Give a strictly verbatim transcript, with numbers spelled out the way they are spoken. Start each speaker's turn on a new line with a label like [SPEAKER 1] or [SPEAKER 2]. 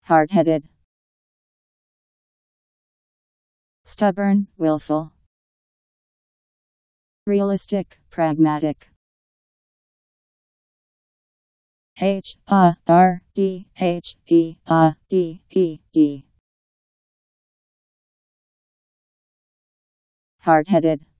[SPEAKER 1] Hardheaded. Stubborn, willful. Realistic, pragmatic. H A R D H E A D E D. Hardheaded.